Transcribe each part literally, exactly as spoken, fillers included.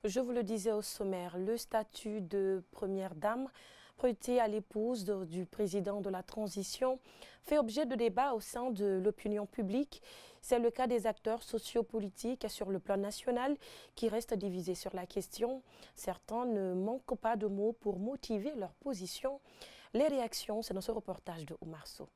Je vous le disais au sommaire, le statut de première dame prêté à l'épouse du président de la transition fait objet de débat au sein de l'opinion publique. C'est le cas des acteurs sociopolitiques sur le plan national qui restent divisés sur la question. Certains ne manquent pas de mots pour motiver leur position. Les réactions, c'est dans ce reportage de Oumar Sow.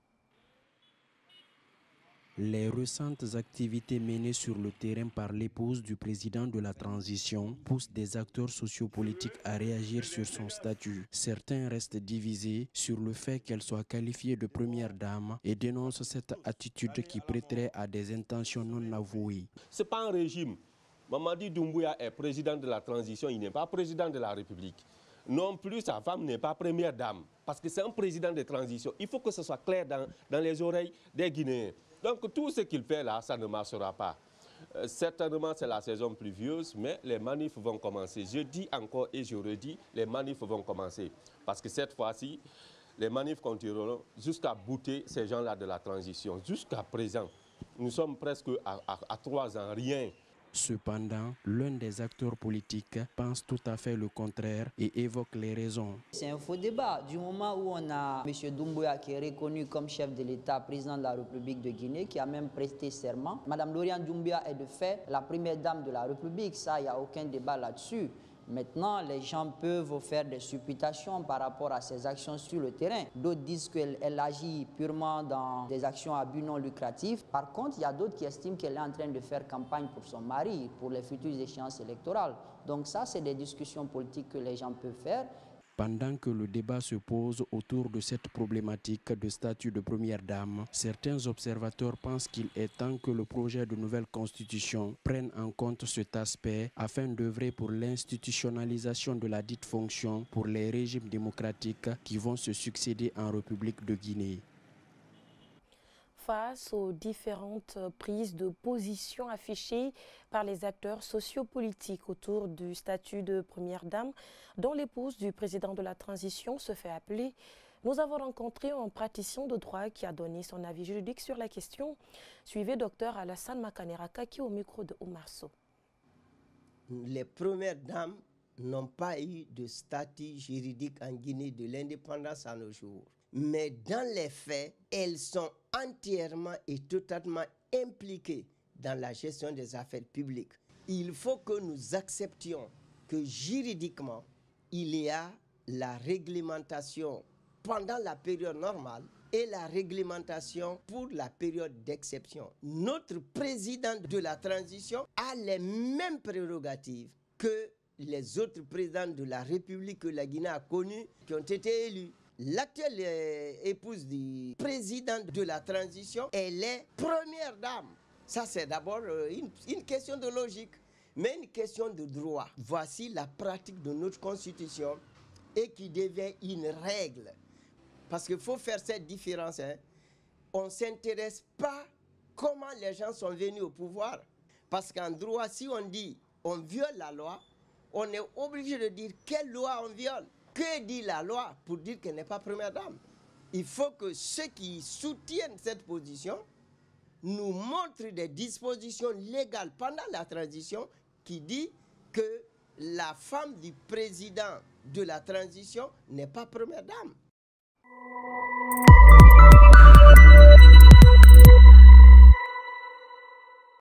Les récentes activités menées sur le terrain par l'épouse du président de la transition poussent des acteurs sociopolitiques à réagir sur son statut. Certains restent divisés sur le fait qu'elle soit qualifiée de première dame et dénoncent cette attitude qui prêterait à des intentions non avouées. Ce n'est pas un régime. Mamadi Doumbouya est président de la transition, il n'est pas président de la République. Non plus, sa femme n'est pas première dame, parce que c'est un président de transition. Il faut que ce soit clair dans, dans les oreilles des Guinéens. Donc tout ce qu'il fait là, ça ne marchera pas. Euh, certainement, c'est la saison pluvieuse, mais les manifs vont commencer. Je dis encore et je redis, les manifs vont commencer. Parce que cette fois-ci, les manifs continueront jusqu'à bouter ces gens-là de la transition. Jusqu'à présent, nous sommes presque à, à, à trois ans, rien. Cependant, l'un des acteurs politiques pense tout à fait le contraire et évoque les raisons. C'est un faux débat. Du moment où on a M. Doumbouya qui est reconnu comme chef de l'État, président de la République de Guinée, qui a même presté serment. Madame Lauriane Doumbouya est de fait la première dame de la République. Ça, il n'y a aucun débat là-dessus. Maintenant, les gens peuvent faire des supputations par rapport à ses actions sur le terrain. D'autres disent qu'elle elle agit purement dans des actions à but non lucratif. Par contre, il y a d'autres qui estiment qu'elle est en train de faire campagne pour son mari, pour les futures échéances électorales. Donc ça, c'est des discussions politiques que les gens peuvent faire. Pendant que le débat se pose autour de cette problématique de statut de première dame, certains observateurs pensent qu'il est temps que le projet de nouvelle constitution prenne en compte cet aspect afin d'œuvrer pour l'institutionnalisation de la dite fonction pour les régimes démocratiques qui vont se succéder en République de Guinée. Face aux différentes prises de position affichées par les acteurs sociopolitiques autour du statut de première dame, dont l'épouse du président de la transition se fait appeler, nous avons rencontré un praticien de droit qui a donné son avis juridique sur la question. Suivez Dr Alassane Makaneraka qui est au micro de Oumar Sow. Les premières dames n'ont pas eu de statut juridique en Guinée de l'indépendance à nos jours. Mais dans les faits, elles sont entièrement et totalement impliquées dans la gestion des affaires publiques. Il faut que nous acceptions que juridiquement, il y a la réglementation pendant la période normale et la réglementation pour la période d'exception. Notre président de la transition a les mêmes prérogatives que les autres présidents de la République que la Guinée a connus qui ont été élus. L'actuelle épouse du président de la transition, elle est première dame. Ça, c'est d'abord une, une question de logique, mais une question de droit. Voici la pratique de notre constitution et qui devient une règle. Parce qu'il faut faire cette différence. Hein. On ne s'intéresse pas comment les gens sont venus au pouvoir. Parce qu'en droit, si on dit on viole la loi, on est obligé de dire quelle loi on viole. Que dit la loi pour dire qu'elle n'est pas première dame? Il faut que ceux qui soutiennent cette position nous montrent des dispositions légales pendant la transition qui dit que la femme du président de la transition n'est pas première dame.